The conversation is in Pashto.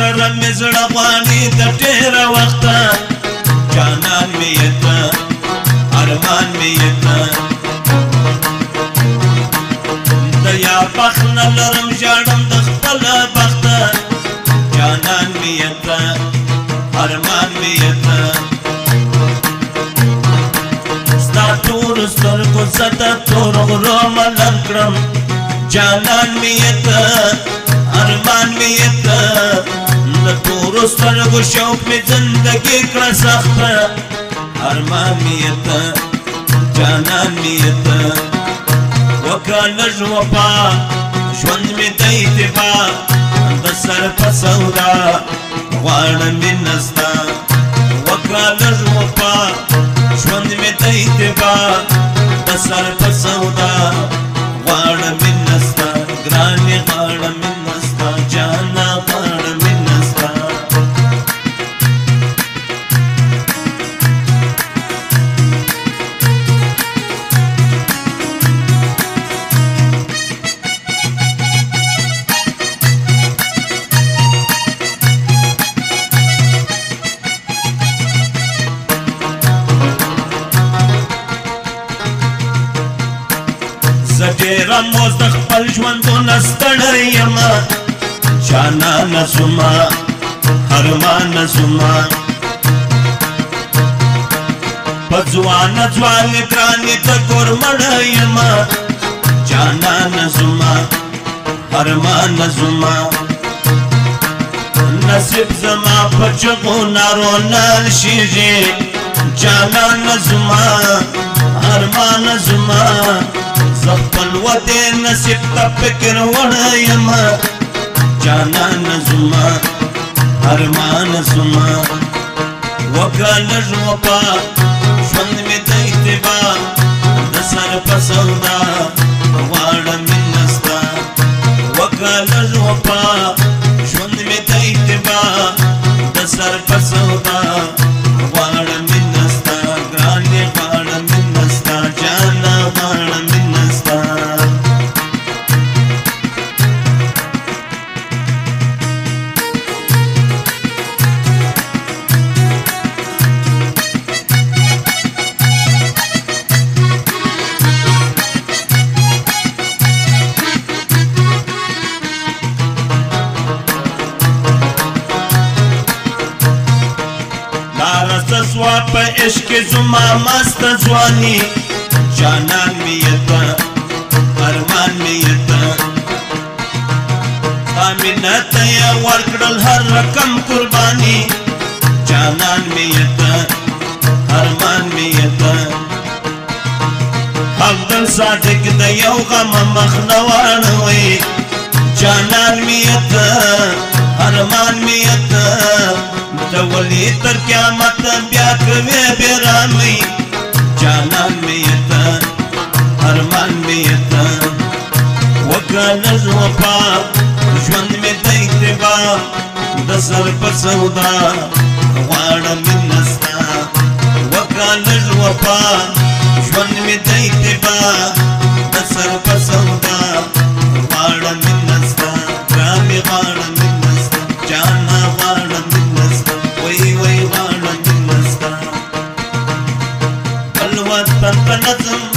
سره مې زړه غواړي د ډېره وخته جانان مې یې ته ارمان مې یې ته د یا بخت نه لرم ژاړم د خپله بخته جانان مې یې ته ارمان مې یې ته ستا تورو سترګو زه د تور غرو ملم کړم جانان مې یې ته ارمان مې یې ته د تورو سترګو شوق مې زندګي کړه سخته ارمان مې یې ته جانان مې یې ته وکړه لږ وفا ژوند مې د اتباع د سر په سودا غواړم مینه ستا وکړه لږ وفا ژوند مې د اتباع د سر په سودا غواړم مینه ستا ګرانې غواړم مینه ستا جانا غواړم مینه ستا زه ډېره موز د خپل ژوندونه ستړی یمه جانانه زما ارمانه زما په ځوانه ځوانې ګرانې ته ګورمړه یمه جانانه زما ارمانه زما نصیب زما په چغو نارو نه شیږي جانانه زما ارمانه زما زه خپل ودې نصیب ته فکر وړی یمه جانانه زما ارمانه زما وکړه لږ وفا ژوند مې د اتباع د سر په سودا غواړم مینه ستا وکړه لږ وفا ژوند مې د اتباع د سر په سودا غواړم مینه ستا ګرانې غواړم مینه ستا جانه غواړم مینه ستا سوا په عشق زما مست ځواني جانان مې یې ته ارمان مې یې ته تا مینه ته یې ورکړل هر رقم قرباني جانان مې یې ته ارمان مې یې ته عبدل صادق د یو غم مخ نه واړوئ جانان مې یې ته ارمان مې یې ته د ولي تر قیامت بیا کوي بیرانوي جانان مې یې ته ارمان مې یې ته وکړه لږ وفا ژوند مې د اتباع د سر په سودا غواړم مینه ستا وکړه لږ وفا ژوند مې د اتباع د سر په سودا غواړم مینه ستا ګرانې غواړم مینه ستا جانا غواړم مینه ستا وای وای غواړم مینه ستا بل وطن په نظم